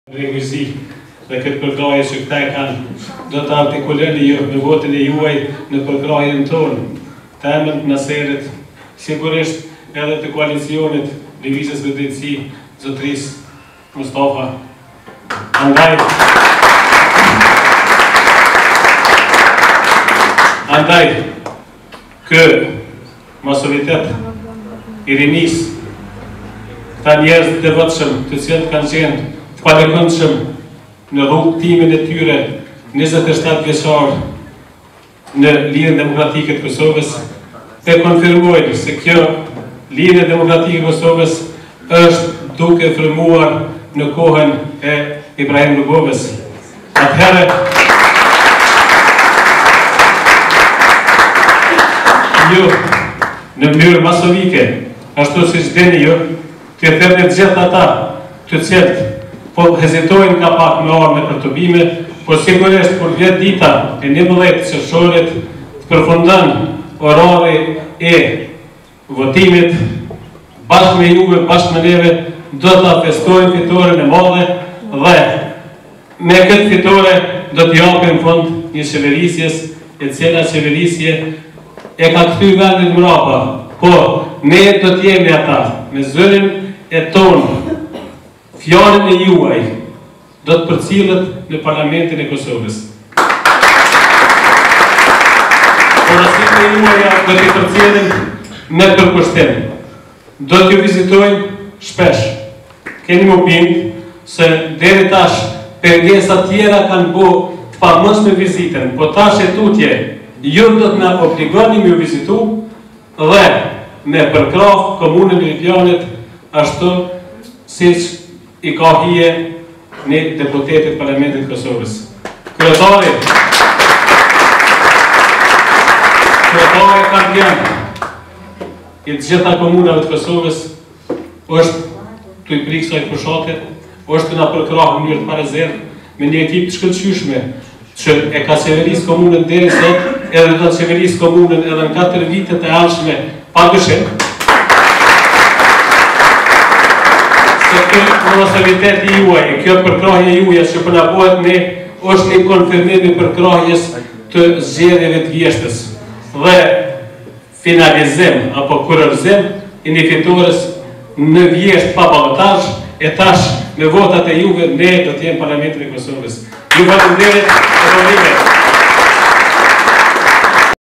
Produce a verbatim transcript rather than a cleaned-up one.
Revizij dhe këtë përkraje që këta e kanë do të artikuleni ju në votën e juaj në përkrajen tonë, temën në serit, sigurisht edhe të koalicionit Lëvizjes për Drejtësi, zotëris Mustafa. Andaj, andaj, kë masovitet i rinis, këta njerëz të devotshëm të cilët kanë qenë të palekëndshëm në rrugtimin e tyre njëzet e shtatë vjeçar në Lidhjen Demokratike të Kosovës, e konfirmojnë se kjo Lidhje Demokratike e Kosovës është duke frëmuar në kohën e Ibrahim Rugovës. Atëherë, ju në mënyrë masovike, ashtu si dini ju, të thënë të gjithë ata të cilët po hezitojnë ka pak me arme për të bime, po sigurisht për vjetë dita e njëmbëdhjetë qershorit të përfundon orari e votimit, bashkë me juve, bashkë me neve, do të festojnë fitoren e madhe dhe me këtë fitore do të japim fund një qeverisjes, e cila qeverisje e ka kthy vendin mrapa, po ne do të jemi ata me zërin e tonë. Fjalën e juaj do të përcillet në Parlamentin e Kosovës. Porositë e juaja do të përcillen në përkushtim. Do t'ju vizitojnë shpesh. Keni më bind se deri tash pengesa tjera kanë bu të pamëshme vizitën, po tash e tutje ju do të na obligoni me ju vizitu dhe me përkrah komunën e Lipjanit ashtu siç i ka hije një deputetit Parlamentit Kosovës. Kryetari, kryetari Kardian, i të gjitha komunave të Kosovës, është të i prikë saj fushatet, është të nga përkrahë në njërë të parezerë, me një ekip të shkëllqyshme, që e ka qeverisë komunën deri sot, edhe do të qeverisë komunën edhe në katër vitet e ardhshme, pa dyshim. Kjo masoviteti juaj, kjo përkrahje juaj që përnabohet ne, është një konfirmim i përkrahjes të zgjedhjeve të vjeshtës dhe finalizim apo kurorëzim i një fitores në vjesht pa ballotazh, e tash me votat e juve ne do të jemi Parlamentin e Kosovës. Ju faleminderit,